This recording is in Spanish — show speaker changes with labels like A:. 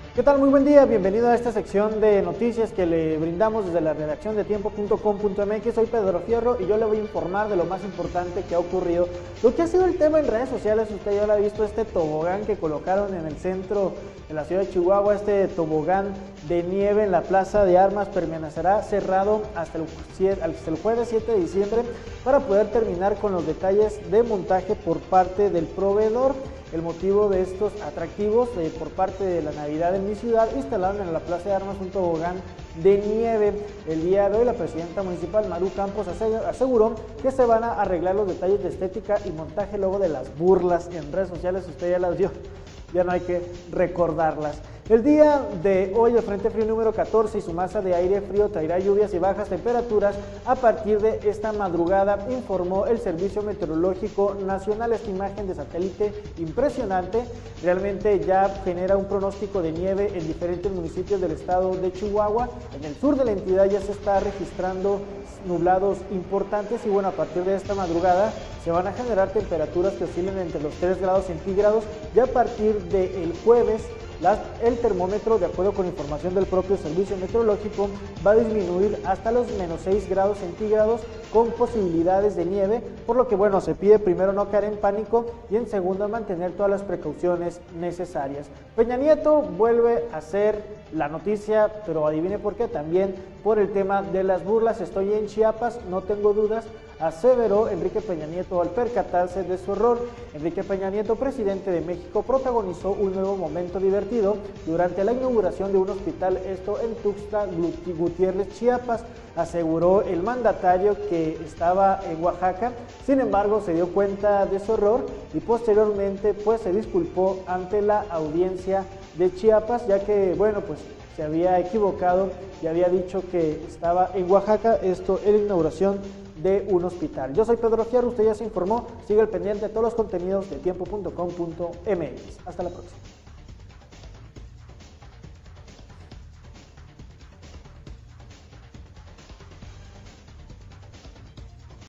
A: ¿Qué tal? Muy buen día, bienvenido a esta sección de noticias que le brindamos desde la redacción de tiempo.com.mx. Soy Pedro Fierro y yo le voy a informar de lo más importante que ha ocurrido. Lo que ha sido el tema en redes sociales, usted ya lo ha visto, este tobogán que colocaron en el centro de la ciudad de Chihuahua, este tobogán de nieve en la Plaza de Armas, permanecerá cerrado hasta el jueves 7 de diciembre para poder terminar con los detalles de montaje por parte del proveedor. El motivo de estos atractivos por parte de la Navidad en mi ciudad, instalaron en la Plaza de Armas un tobogán de nieve. El día de hoy la presidenta municipal, Maru Campos, aseguró que se van a arreglar los detalles de estética y montaje luego de las burlas en redes sociales. Usted ya las vio, ya no hay que recordarlas. El día de hoy el Frente Frío número 14 y su masa de aire frío traerá lluvias y bajas temperaturas a partir de esta madrugada, informó el Servicio Meteorológico Nacional. Esta imagen de satélite impresionante realmente ya genera un pronóstico de nieve en diferentes municipios del estado de Chihuahua. En el sur de la entidad ya se está registrando nublados importantes y bueno, a partir de esta madrugada se van a generar temperaturas que oscilen entre los 3 grados centígrados. Ya a partir del jueves el termómetro, de acuerdo con información del propio Servicio Meteorológico, va a disminuir hasta los menos 6 grados centígrados con posibilidades de nieve, por lo que bueno, se pide primero no caer en pánico y en segundo mantener todas las precauciones necesarias. Peña Nieto vuelve a ser la noticia, pero adivine por qué, también por el tema de las burlas. Estoy en Chiapas, no tengo dudas, aseveró Enrique Peña Nieto al percatarse de su error. Enrique Peña Nieto, presidente de México, protagonizó un nuevo momento divertido durante la inauguración de un hospital, esto en Tuxtla Gutiérrez, Chiapas. Aseguró el mandatario que estaba en Oaxaca, sin embargo se dio cuenta de su error y posteriormente pues se disculpó ante la audiencia de Chiapas, ya que bueno, pues se había equivocado y había dicho que estaba en Oaxaca, esto en la inauguración de un hospital. Yo soy Pedro Fierro, usted ya se informó, sigue al pendiente de todos los contenidos de tiempo.com.mx. Hasta la próxima.